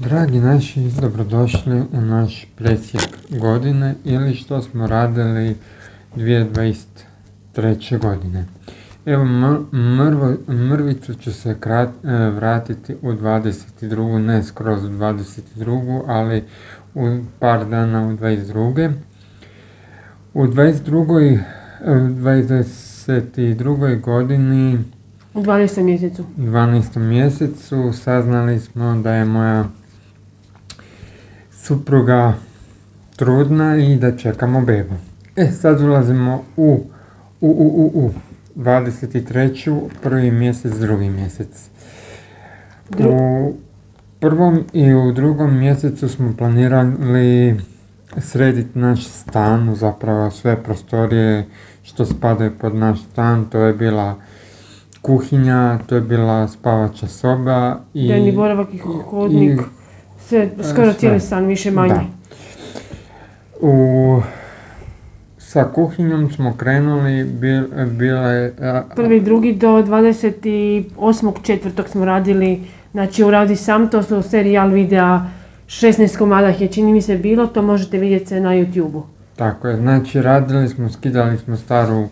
Dragi naši, dobrodošli u naš presjek godine ili što smo radili 2023. godine. Evo, mrvicu ću se vratiti u 22. ne skroz u 22. ali u par dana u 22. U 22. godini u 12. mjesecu. 12. mjesecu saznali smo da je moja supruga trudna i da čekamo bebu. Sad ulazimo u 23. prvi mjesec, drugi mjesec. U prvom i u drugom mjesecu smo planirali srediti naš stan, zapravo sve prostorije što spadaju pod naš stan. To je bila kuhinja, to je bila spavača soba i dnevni boravak i hodnik, skoro cijeli stan, više manje. Sa kuhinjom smo krenuli, bile... Prvi, drugi do 28.4. smo radili, znači uradi sam, to su serijal videa, 16 komada je čini mi se bilo, to možete vidjeti se na YouTube-u. Tako je, znači radili smo, skidali smo staru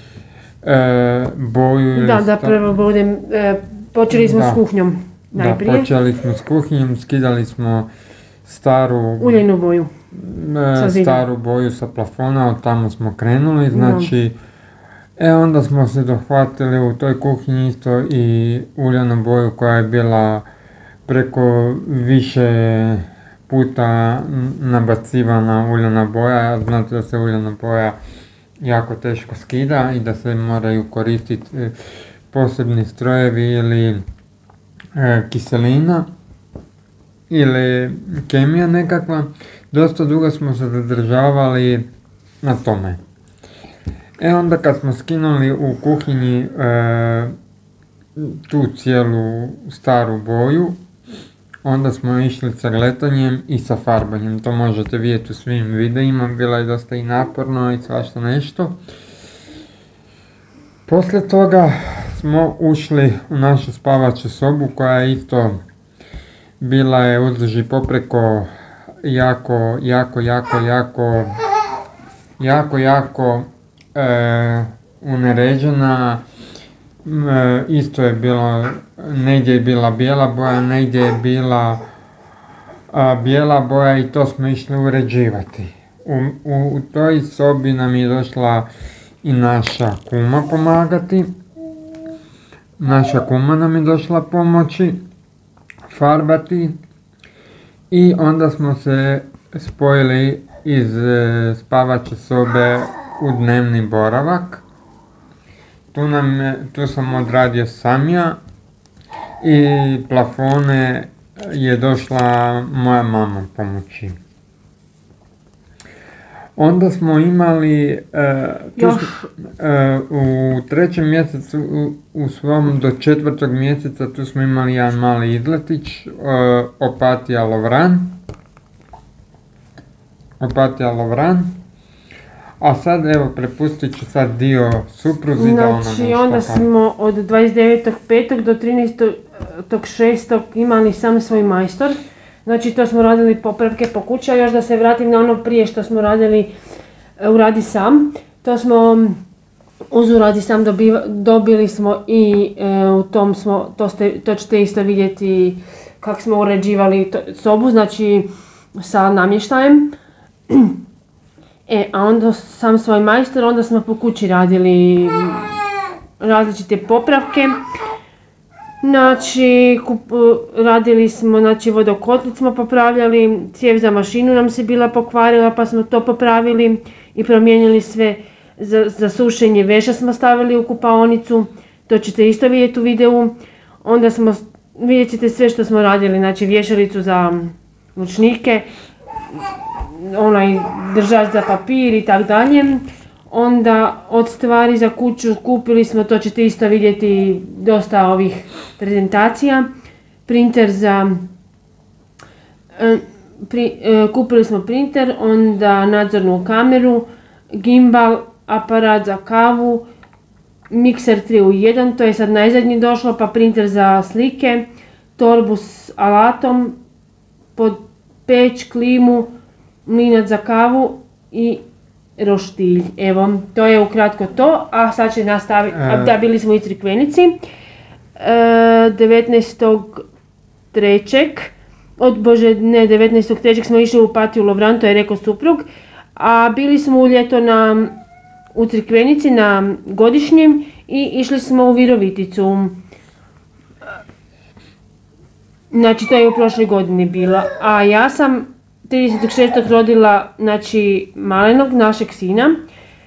boju. Da, prvo budem, počeli smo s kuhinjom najprije. Da, počeli smo s kuhinjom, skidali smo staru uljenu boju. Staru boju sa plafona, od tamo smo krenuli, znači onda smo se dohvatili u toj kuhinji isto i uljanu boju koja je bila preko više puta nabacivana uljana boja. Znate da se uljana boja jako teško skida i da se moraju koristiti posebni strojevi ili kiselina ili kemija nekakva. Dosta dugo smo se zadržavali na tome. Onda kad smo skinuli u kuhinji tu cijelu staru boju, onda smo išli sa gletanjem i sa farbanjem. To možete vidjeti u svim videima, bilo je dosta i naporno i svašta nešto. Poslije toga smo ušli u našu spavaču sobu koja je isto bila je uzduž i popreko jako uneređena. Isto je bilo, negdje je bila bijela boja, negdje je bila bijela boja i to smo išli uređivati. U toj sobi nam je došla i naša kuma pomagati. Naša kuma nam je došla pomoći farbati i onda smo se spojili iz spavače sobe u dnevni boravak. Tu sam odradio sam ja i plafone je došla moja mama pomoći. Onda smo imali u trećem mjesecu, u svom do 4. mjeseca, tu smo imali jedan mali izletić, Opatija Lovran. A sad evo prepustit ću sad dio supruzi da ona znači onda smo od 29.5. do 13.6. imali sam svoj majstor. Znači to smo radili popravke po kući, a još da se vratim na ono prije što smo radili uradi sam. To smo uz uradi sam dobili smo i u tom smo, to ćete isto vidjeti kako smo uređivali sobu, znači sa namještajem. A onda sam svoj majstor, onda smo po kući radili različite popravke. Znači, radili smo, znači vodokotlic smo popravljali, cijev za mašinu nam se bila pokvarila pa smo to popravili i promijenili sve. Za sušenje veša smo stavili u kupaonicu, to ćete isto vidjeti u videu. Onda vidjet ćete sve što smo radili, znači vješalicu za ručnike, onaj držač za papir i tako dalje. Onda od stvari za kuću kupili smo, to ćete isto vidjeti, dosta ovih prezentacija. Printer kupili smo printer, onda nadzornu kameru, gimbal, aparat za kavu, mikser 3 u 1, to je sad najzadnje došlo, pa printer za slike, torbu s alatom, pod peć, klimu, mlinac za kavu i roštilj. Evo, to je ukratko to, a sad će nastaviti, da bili smo i Crikvenici, 19.3. smo išli u Opatiju Lovran, to je rekao suprug, a bili smo u ljeto u Crikvenici na godišnjem i išli smo u Viroviticu. Znači, to je u prošloj godini bila, a ja sam 30.6. rodila, znači, malenog, našeg sina,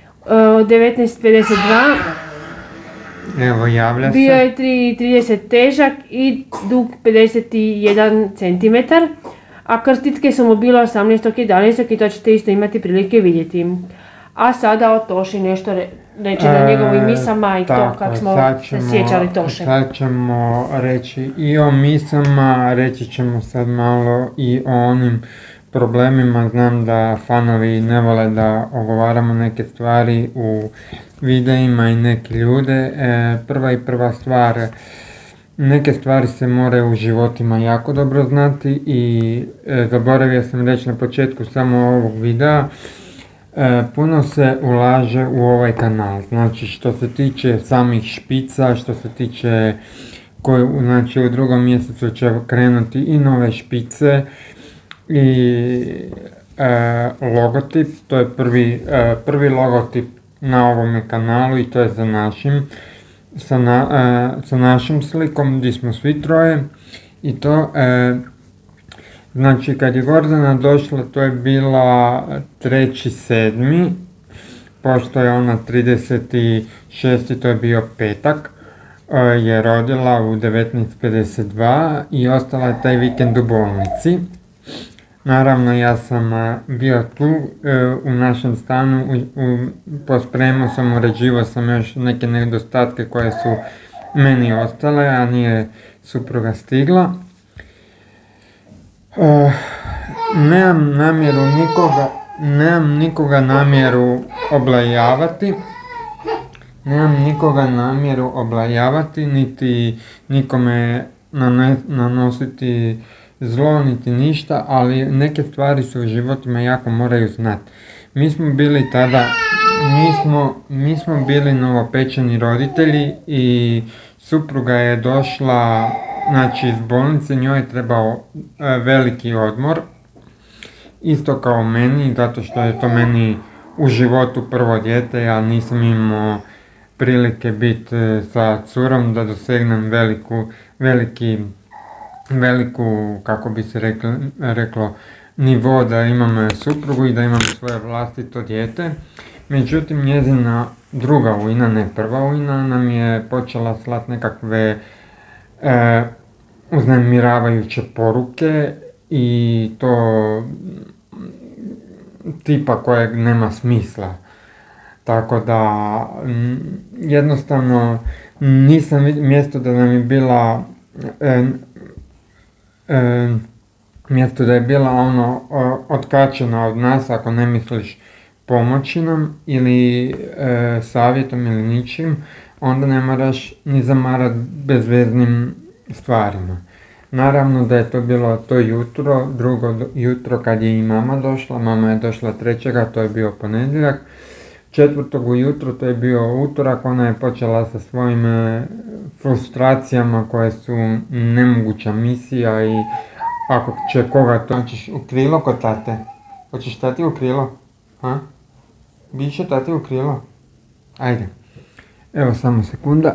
19.52. Evo, javlja se. Bio je 3.30 težak i dug 51 cm, a krstitke su mu bilo 18.11. i to ćete isto imati prilike vidjeti. A sada o Toši nešto reći na njegovim misama i to kako smo se sjećali Toše. Sad ćemo reći i o misama, reći ćemo sad malo i o onim problemima. Znam da fanovi ne vole da ogovaramo neke stvari u videima i neke ljude. Prva stvar, neke stvari se moraju u životima jako dobro znati i zaboravio sam reći na početku samo ovog videa, puno se ulaže u ovaj kanal, znači što se tiče samih špica, što se tiče, znači u 2. mjesecu će krenuti i nove špice i logotip, to je prvi logotip na ovome kanalu i to je sa našim slikom gdje smo svi troje i to znači kad je Gordana došla to je bila 3.7. pošto je ona 36. to je bio petak, je rodila u 19.52 i ostala je taj vikend u bolnici. Naravno ja sam bio tu u našem stanu, pospremao sam, uređivao sam još neke nedostatke koje su meni ostale, a nije supruga stigla. Nemam nikoga namjeru oblajavati, niti nikome nanositi zlo, niti ništa, ali neke stvari se u životima jako moraju znati. Mi smo bili tada, mi smo bili novopečeni roditelji i supruga je došla, znači iz bolnice, njoj je trebao veliki odmor, isto kao meni, zato što je to meni u životu prvo dijete, ja nisam imao prilike biti sa curom da dosegnem veliku, kako bi se reklo, nivo da imam suprugu i da imam svoje vlastito dijete. Međutim, njezina druga ujna, ne prva ujna, nam je počela slati nekakve uznemiravajuće poruke i to tipa kojeg nema smisla. Tako da jednostavno nisam mjesto da nam je bila mjesto da je bila ono otkačena od nas, ako ne misliš pomoći nam ili savjetom ili ničim, onda ne moraš ni zamarat bezveznim stvarima. Naravno da je to bilo to jutro, drugo jutro kad je i mama došla, mama je došla 3. to je bio ponedjeljak, 4. ujutro, to je bio utorak, ona je počela sa svojim frustracijama koje su nemoguća misija i ako će koga to... Hoćeš u krilo kod tate? Hoćeš tati u krilo? Ha? Biće tati u krilo? Ajde. Evo samo sekunda.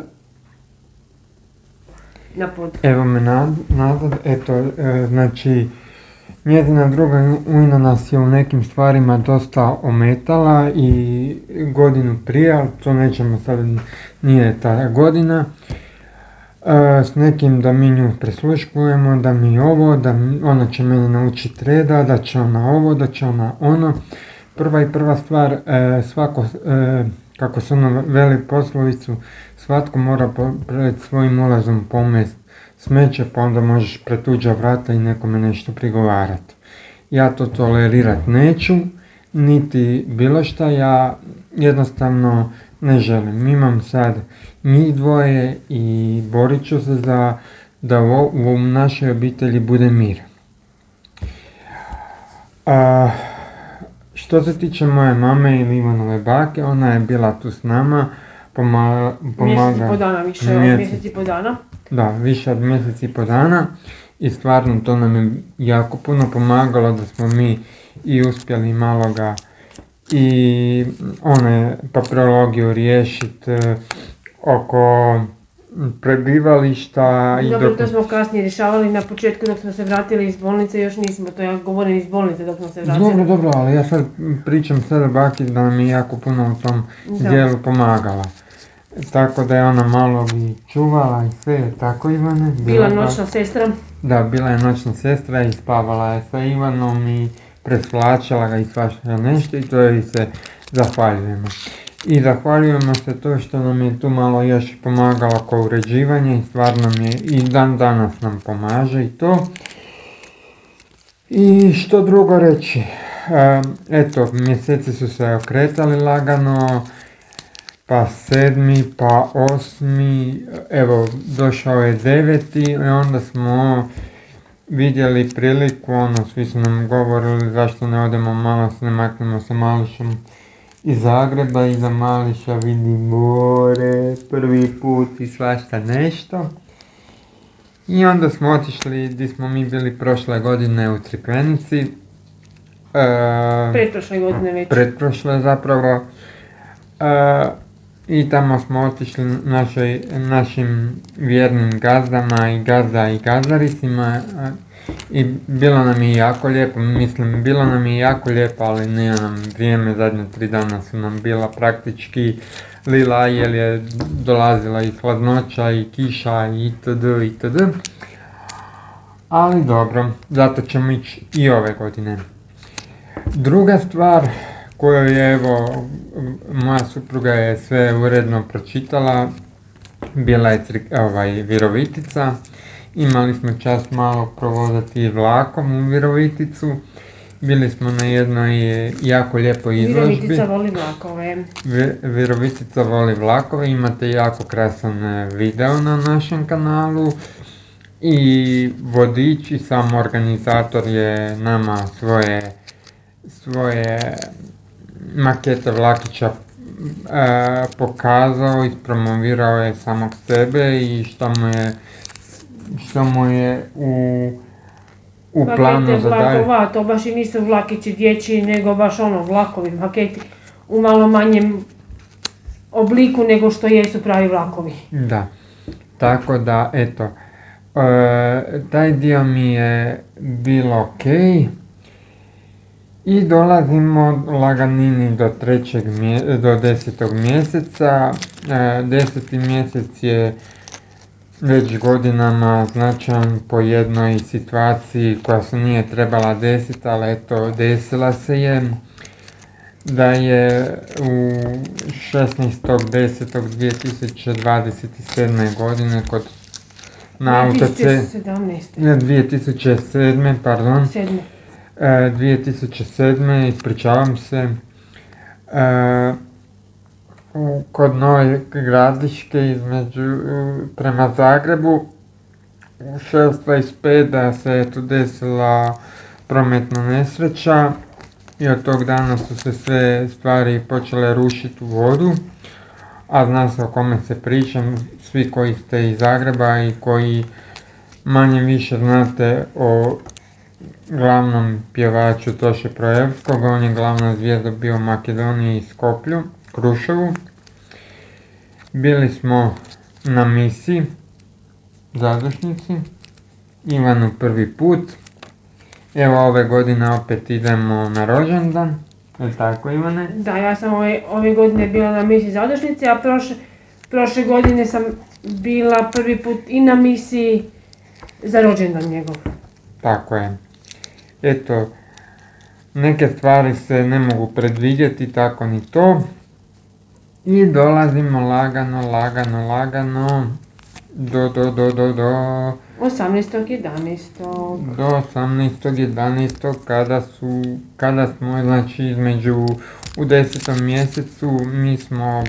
Evo me nazad, eto, znači, njezina druga ujna nas je u nekim stvarima dosta ometala i godinu prije, ali to nećemo sad, nije ta godina, s nekim da mi nju presluškujemo, da mi ovo, da ona će mene naučiti reda, da će ona ovo, da će ona ono. Prva stvar, svako, kako se ono veli poslovicu, svatko mora pred svojim ulazom pomest smeće, pa onda možeš pred tuđa vrata i nekome nešto prigovarati. Ja to tolerirat neću, niti bilo šta, ja jednostavno ne želim. Imam sad njih dvoje i borit ću se da u našoj obitelji bude mir. A, što se tiče moje mame ili Ivanove bake, ona je bila tu s nama, Mjesec i po dana više, mjesec i po dana. Da, više od mjesec i po dana i stvarno to nam je jako puno pomagalo da smo mi i uspjeli malo ga i one papirologiju riješiti oko prebivališta. Dobro, to smo kasnije rješavali na početku dok smo se vratili iz bolnice, još nismo, to ja govorim iz bolnice dok smo se vratili. Dobro, ali ja sad pričam sada baki da nam je jako puno u tom dijelu pomagala. Tako da je ona malo i čuvala i sve, tako Ivane? Bila noćna sestra. Da, bila je noćna sestra i spavala je sa Ivanom i presvlačila ga i svašta nešto i to joj se zahvaljujemo. I zahvaljujemo se to što nam je tu malo još pomagalo oko uređivanja i stvarno mi je i dan danas nam pomaže i to. I što drugo reći, eto, mjeseci su se okretali lagano, pa 7, pa 8, evo došao je 9 i onda smo vidjeli priliku, svi su nam govorili zašto ne odemo malo, se ne maknemo sa Mališom iz Zagreba i za Mališa vidi more, prvi put i svašta nešto. I onda smo otišli gdje smo mi bili prošle godine u Crikvenici. Pretprošle godine već. Pretprošle zapravo. I tamo smo otišli našim vjernim gazdama i gazdarisima i bilo nam je jako lijepo, bilo nam je jako lijepo, ali nije nam vrijeme, zadnje 3 dana su nam bila praktički lila jer je dolazila i hladnoća i kiša i itd. Ali dobro, zato ćemo ići i ove godine. Druga stvar koju je, evo, moja supruga je sve uredno pročitala, bila je Virovitica. Imali smo čast malo provozati vlakom u Viroviticu. Bili smo na jednoj jako lijepoj izložbi. Virovitica voli vlakove. Virovitica voli vlakove, imate jako krasan video na našem kanalu. I vodič i sam organizator je nama svoje makete vlakića pokazao, ispromovirao je samog sebe i što mu je u planu za dalje. Vlakova, to baš i nisu vlakići dječji, nego baš vlakovi, maketi u malo manjem obliku nego što jesu pravi vlakovi. Da, tako da eto, taj dio mi je bilo okej. I dolazimo laganini do 10. mjeseca. 10. mjesec je već godinama značajan po jednoj situaciji koja se nije trebala desiti, ali eto, desila se je. Da je u 16.10.2027. godine na autocesti 2007. pardon. 2007. ispričavam se, kod Nove Gradiške prema Zagrebu u 6.25 da se je tu desila prometna nesreća i od tog dana su se sve stvari počele rušiti u vodu, a zna se o kome se pričam, svi koji ste iz Zagreba i koji manje više znate o glavnom pjevaču Toše Projevskog, on je glavna zvijezda bio u Makedoniji i Skoplju, Kruševu. Bili smo na misi, zadušnici, Ivanu prvi put. Evo ove godine opet idemo na rođendan, je li tako Ivane? Da, ja sam ove godine bila na misi zadušnici, a prošle godine sam bila prvi put i na misiji za rođendan njegov. Tako je. Eto, neke stvari se ne mogu predvidjeti, tako ni to. I dolazimo lagano do 18.11. Do 18.11. kada smo, znači, u 10. mjesecu mi smo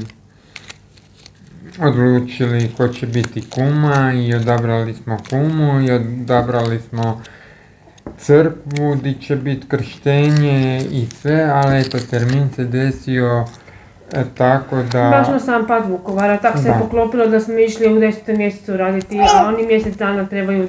odlučili ko će biti kuma i odabrali smo kumu i odabrali smo crkvu gdje će biti krštenje i sve, ali eto termin se desio tako da... Baš na sam pad Vukovara, tako se je poklopilo da smo išli u 10. mjesecu raditi, a oni mjesec dana trebaju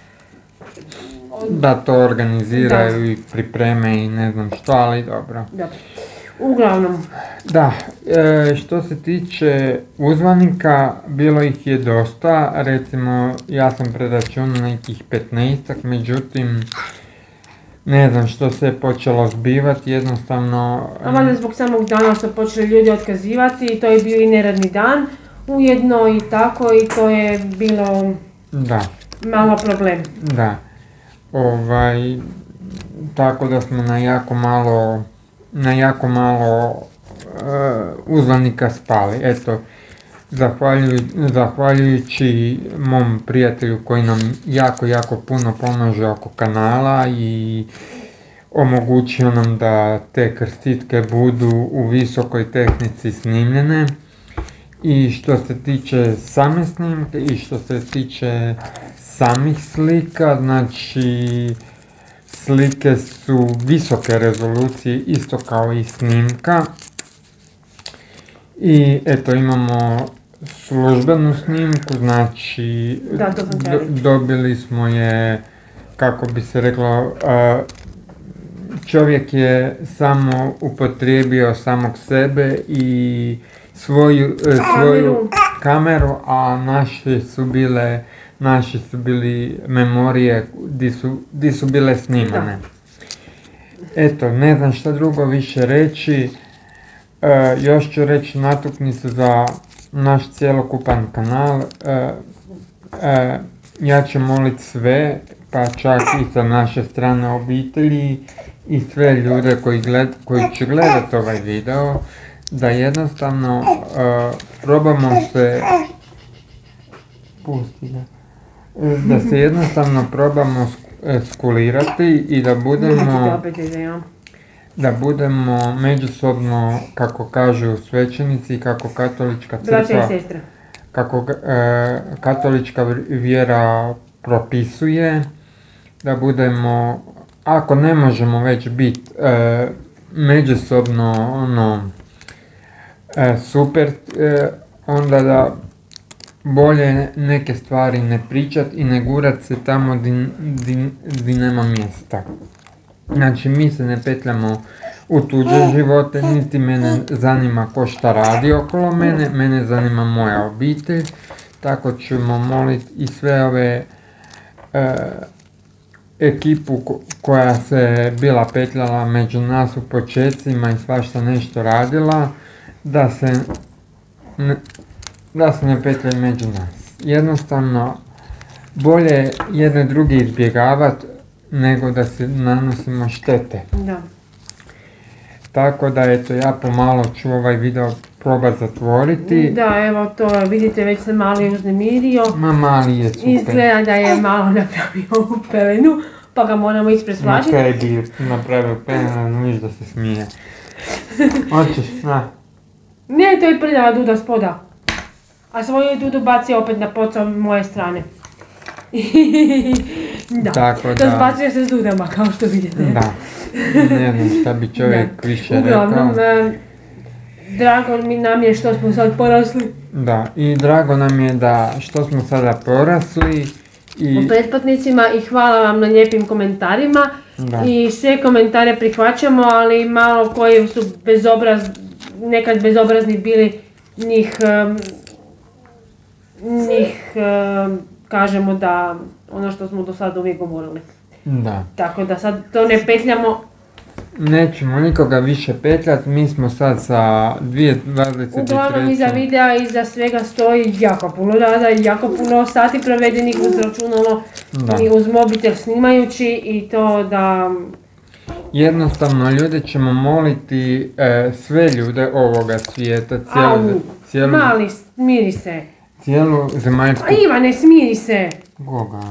da to organiziraju i pripreme i ne znam što, ali dobro. Uglavnom. Da, što se tiče uzvanika, bilo ih je dosta, recimo ja sam preračunao nekih 15, međutim ne znam što se je počelo zbivati, jednostavno... A valjda zbog samog dana su počeli ljudi otkazivati i to je bio i neradni dan ujedno i tako i to je bilo malo problem. Da, tako da smo na jako malo uzvanika spali. Eto, zahvaljujući mom prijatelju koji nam jako puno pomaže oko kanala i omogućio nam da te krstitke budu u visokoj tehnici snimljene. I što se tiče same snimke i što se tiče samih slika, znači slike su visoke rezolucije isto kao i snimka. I eto imamo službenu snimku, znači dobili smo je, kako bi se reklo, čovjek je samo upotrijebio samog sebe i svoju kameru, a naši su bili memorije di su bile snimane. Eto, ne znam šta drugo više reći. Još ću reći natuknicu za naš cjelokupan kanal. Ja ću moliti sve, pa čak i sa naše strane obitelji i sve ljude koji će gledati ovaj video, da jednostavno probamo se da se jednostavno probamo skulirati i da budemo međusobno, kako kažu svećenici, kako katolička crkva, kako katolička vjera propisuje, da budemo, ako ne možemo već biti međusobno super, onda da bolje neke stvari ne pričat i ne gurat se tamo di nema mjesta. Znači mi se ne petljamo u tuđe živote, niti mene zanima ko šta radi okolo mene zanima moja obitelj, tako ćemo moliti i sve ove ekipu koja se bila petljala među nas u početcima i svašta nešto radila, da se ne petljaju među nas. Jednostavno, bolje jedne druge izbjegavati nego da se nanosimo štete. Tako da eto, ja pomalo ću ovaj video probat zatvoriti. Da, evo to, vidite, već se Mali uznemirio. Mali je super. Izgleda da je malo napravio ovu pelenu, pa ga moramo ispred slažiti. Kaj bi napravio pelenu, viš da se smije. Hoćeš, na. Ne, to je prljava duda spoda. A svoju dudu baci opet na poco moje strane. Da, to zbacuje se s dudama, kao što vidite. Da, ne znam šta bi čovjek više rekao. Uglavnom, drago nam je što smo sad porasli. Da, i drago nam je da što smo sada porasli. U pretplatnicima i hvala vam na lijepim komentarima. I sve komentare prihvaćamo, ali malo koji su nekad bezobrazni bili, njih kažemo da ono što smo do sada uvijek govorili. Da. Tako da sad to ne petljamo. Nećemo nikoga više petljati, mi smo sad sa 2023. Uglavnom iza videa i iza svega stoji jako puno rada i jako puno sati provedenih uz računalo i uz mobitel snimajući i to da... Jednostavno ljude ćemo moliti, sve ljude ovoga svijeta, Mali, smiri se. Cijelu zemaljsku... Ivane, smiri se! Koga?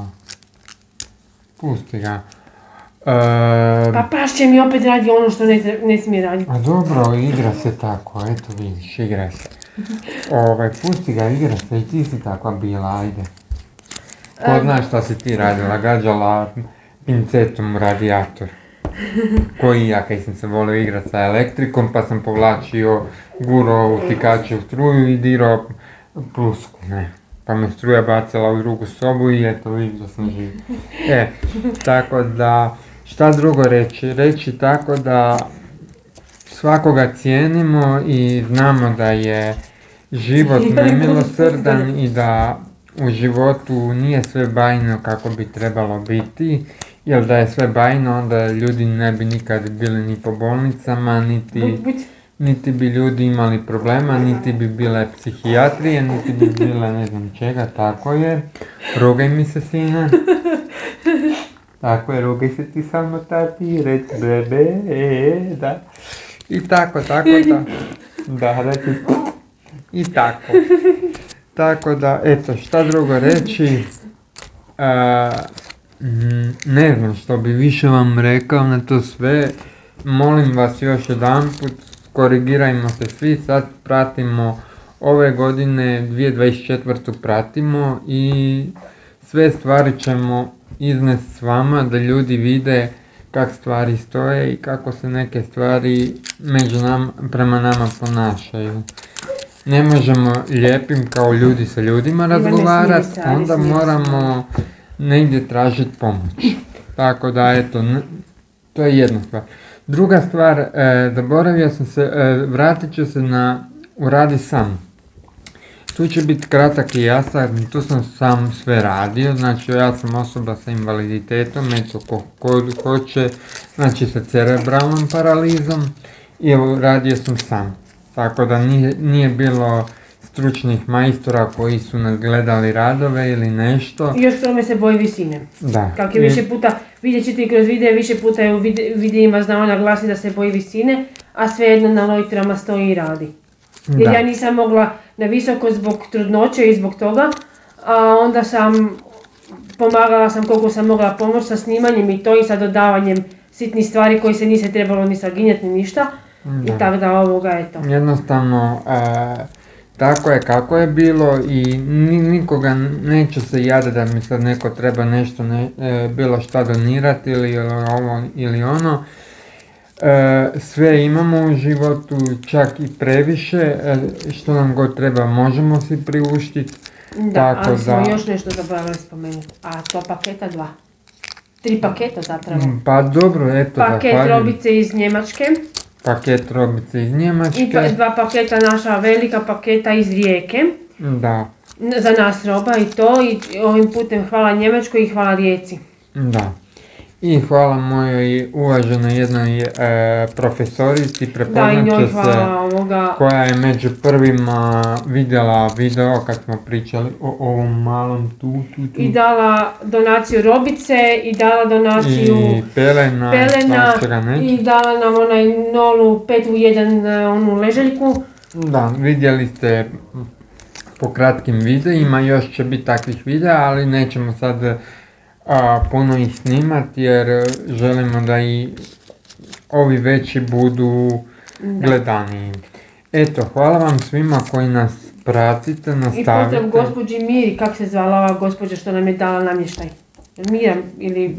Pusti ga. Pa Pašće mi opet radi ono što ne smije raditi. A dobro, igra se tako, eto vidiš, igra se. Pusti ga, igra se i ti si takva bila, ajde. Ko znaš šta si ti radila, gađala pincetom u radijator. Koji ja kaj sam se volio igrati sa elektrikom, pa sam povlačio, gurao utikače u struju i dirao plusku, ne. Pa me struja bacila u drugu sobu i eto, vidim da sam živ. Tako da, šta drugo reći? Reći tako da svakoga cijenimo i znamo da je život nemilosrdan i da u životu nije sve bajno kako bi trebalo biti, jer da je sve bajno onda ljudi ne bi nikad bili ni po bolnicama, niti bi ljudi imali problema, niti bi bile psihijatrije, niti bi bile ne znam čega, tako je. Rugaj mi se, sine. Tako je, rugaj se ti samo tati, reci bebe, da. I tako, da. Da, reci. I tako. Tako da, eto, šta drugo reći. Ne znam što bi više vam rekao na to sve. Molim vas još jedanput, korigirajmo se svi, sad pratimo ove godine, 2024. pratimo i sve stvari ćemo iznesti s vama da ljudi vide kak stvari stoje i kako se neke stvari prema nama ponašaju. Ne možemo lijepim kao ljudi sa ljudima razgovarati, onda moramo negdje tražiti pomoć. Tako da eto, to je jedna stvar. Druga stvar, zaboravio sam se, vratit ću se u Radi sam. Tu će biti kratak i jasan, tu sam sam sve radio, znači ja sam osoba sa invaliditetom, eto ko hoće, znači sa cerebralnom paralizom i evo radio sam sam. Tako da nije bilo stručnih majstora koji su nas gledali radove ili nešto. I još tome se boji visine. Da. Kako je više puta, vidjet ćete i kroz videa, više puta je u videima znao naglasi da se boji visine, a svejedno na lojtrama stoji i radi. Jer ja nisam mogla na visoko zbog trudnoće i zbog toga, a onda pomagala sam koliko sam mogla pomoći sa snimanjem i to i sa dodavanjem sitnih stvari koji se nise trebalo ni saginjati ni ništa. I tako da ovoga je to. Jednostavno, tako je kako je bilo i nikoga neće se jadati da mi sad neko treba nešto, bilo šta donirati ili ovo ili ono. Sve imamo u životu, čak i previše, što nam god treba možemo si priuštiti. Da, ali smo još nešto zaboravili spomenuti, a to paketa 2. 3 paketa zapravo. Pa dobro, eto. Paket robice iz Njemačke. Paket robice iz Njemačke. I 2 paketa naša velika paketa iz Rijeke. Da. Za nas roba i to, i ovim putem hvala Njemačkoj i hvala Rijeci. Da. I hvala mojoj uvaženoj jednoj profesorici, prepoznaće se, koja je među prvima vidjela video kad smo pričali o ovom malom tu. I dala donaciju robice, i dala donaciju i pelena i dala nam onaj nolu 5 u 1 onu leželjku. Da, vidjeli ste po kratkim videima, još će biti takvih videa, ali nećemo sad puno ih snimati jer želimo da i ovi veći budu gledaniji. Eto, hvala vam svima koji nas pratite, nastavite. I pozdrav gospođi Miri, kak se zvala ova gospođa što nam je dala namještaj? Mira ili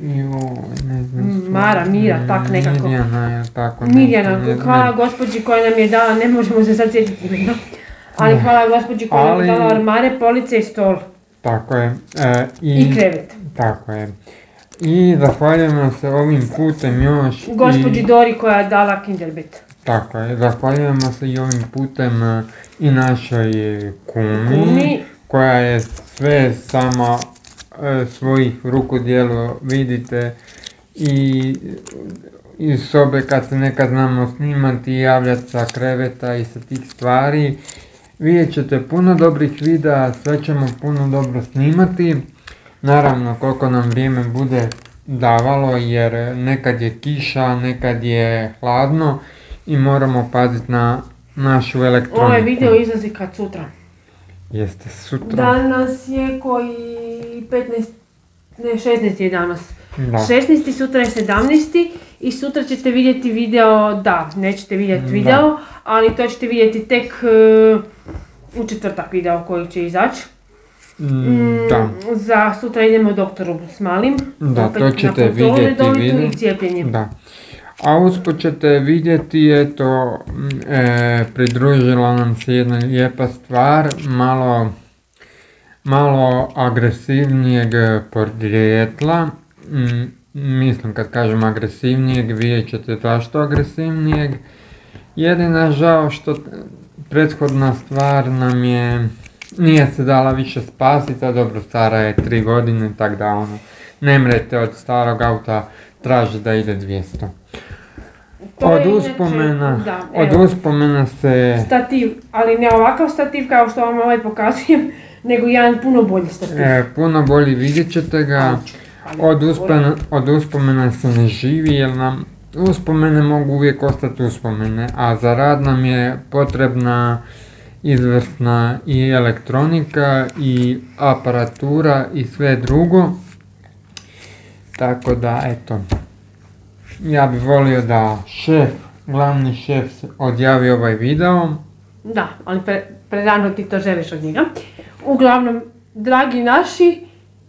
Mira, tak nekako. Mirjana, hvala gospođi koja nam je dala, ne možemo se sad sjetiti, ali hvala gospođi koja nam je dala armare, police i stol. Tako je. I krevet. Tako je. I zahvaljujemo se ovim putem još gospođi Dori koja je dala Kinderbet. Tako je, zahvaljujemo se i ovim putem i našoj kumi koja je sve sama svojih ruku djelo, vidite, i iz sobe kad se nekad znamo snimati i javljati sa kreveta i sa tih stvari. Vidjet ćete puno dobrih videa, sve ćemo puno dobro snimati. Naravno koliko nam vrijeme bude davalo jer nekad je kiša, nekad je hladno i moramo paziti na našu elektroniku. Ovaj video izlazi kad sutra. Jeste sutra. Danas je koji 16 je danas. Da. 16. sutra je 17. i sutra ćete vidjeti video, nećete vidjeti video, ali to ćete vidjeti tek u četvrtak video koji će izaći. Da. Za sutra idemo doktoru s malim. Da, opet to ćete na kontrolu vidjeti redovitu video. i cijepljenje. Da. A usput ćete vidjeti, eto, pridružila nam se jedna lijepa stvar, malo agresivnijeg podrijetla. Mislim, kad kažem agresivnijeg, vidjet ćete zašto agresivnijeg. Jedina žao što prethodna stvar nam nije se dala više spasiti, a dobro, stara je 3 godine, tako da ono, ne mrete od starog auta traži da ide 200. Od uspomena se... Stativ, ali ne ovakav stativ kao što vam ovaj pokazujem, nego jedan puno bolji stativ. Puno bolji, vidjet ćete ga. Od uspomena se ne živi, jer nam uspomene mogu uvijek ostati uspomene, a za rad nam je potrebna izvrsna i elektronika i aparatura i sve drugo. Tako da, eto, ja bih volio da glavni šef odjavi ovaj video. Da, ali prerano ti to želiš od njega. Uglavnom, dragi naši,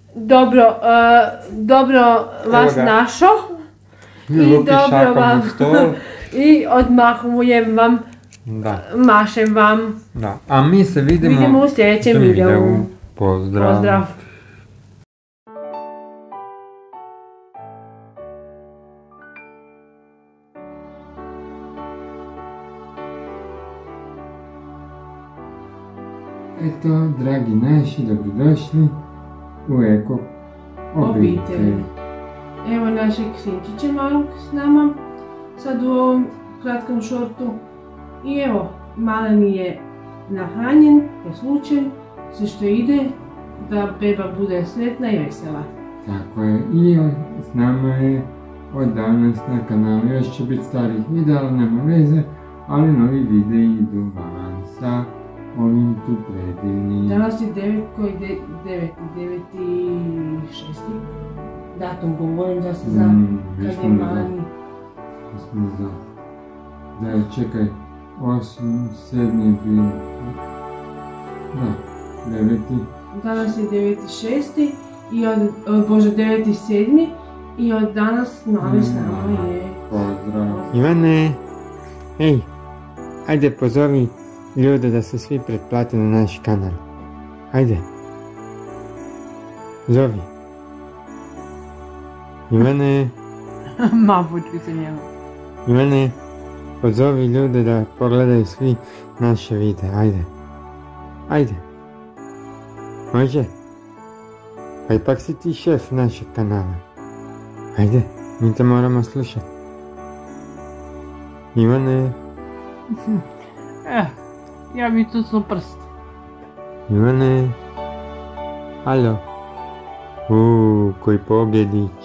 dobro vas našao. I dobro vam. I odmahujem vam. Da. Mašem vam. Da. A mi se vidimo u sljedećem videu. Pozdrav. Eto, dragi naši, dobrodošli u Eko obitelj. Evo našeg sinčića malog s nama, sad u ovom kratkom šortu. I evo, maleni je nahranjen, preslučen, sve što ide, da beba bude sretna i vesela. Tako je, i s nama je od danas na kanalu, još će biti starih videa, ali nema veze, ali novi videi idu van sa ovim tu predivnim. Danas je 9.6. Datum govorim da se zna kad je maleni. Mislim da je, čekaj, 8.7. je bio, da, 9. Danas je 9.6. i Bože, 9.7. i od danas mali s nama je... Pozdrav. Ivane, ej, ajde pozovi ljude da se svi pretplate na naš kanal. Ajde. Zovi. Ivane. Ma, bučki se njemu. Ivane, pozovi ljude da pogledaju svi naše videe. Ajde. Ajde. Može? Pa ipak si ti šef našeg kanala. Ajde, mi te moramo slušati. Ivane. Ja bi tucnuo prst. Ivane. Alo. Koji pobjedi.